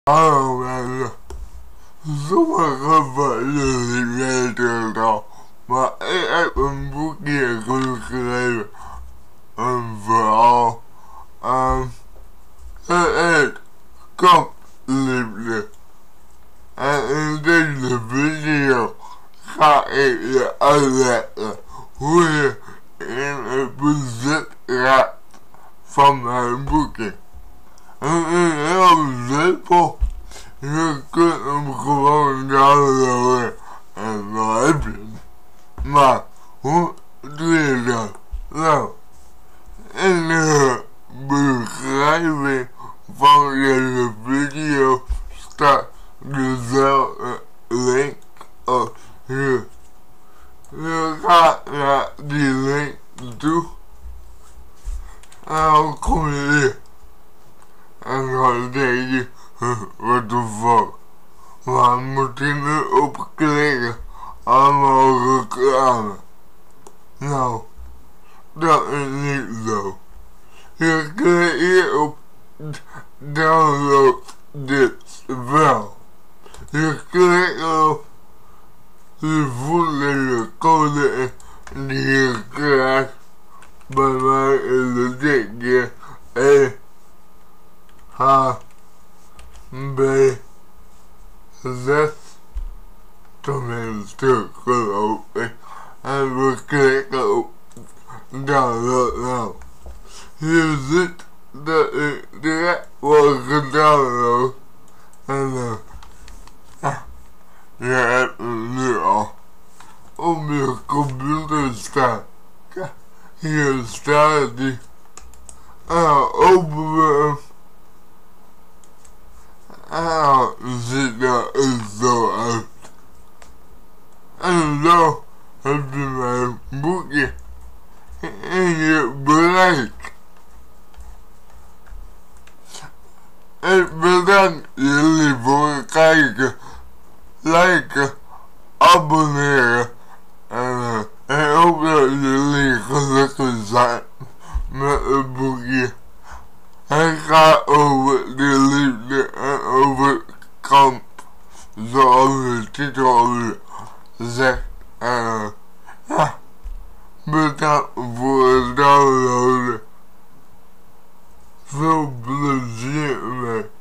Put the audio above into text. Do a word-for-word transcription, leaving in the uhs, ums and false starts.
Hallo mensen, sommigen van jullie weten het al, maar ik heb een boekje geschreven, een verhaal. Um, het heet Kamp Liefde. En in deze video ga ik je uitleggen hoe je in het bezit raakt van mijn boekje. Het is heel simpel. Je kunt hem gewoon downloaden en dan heb je hem. Maar hoe doe je dat? Nou, in de beschrijving van deze video staat dezelfde link als hier. Je gaat naar die link toe en dan kom je hier. En dan denk je, what the fuck, waar moet je nu op klikken? Allemaal reclame. Nou, dat is niet zo. Je klikt hier op download dit wel. Je klikt op de volgende code die je krijgt bij mij in de dikje. E H B zes, tenminste geloof ik, en we klikken op download nou. Je ziet dat ik direct wordt gedownload en dan, uh, je hebt hem nu al op je computer staan. Kijk, hier staat die. En dan openen we hem. En dan ziet er zo uit. En zo heb je mijn boekje in je bereik. Ik bedank jullie voor het kijken, liken, abonneren. En uh, ik hoop dat jullie gelukkig zijn met het boekje. Het gaat over de liefde en over kamp, zoals de titel al zegt. En uh, ja, bedankt voor het downloaden. Veel plezier mee.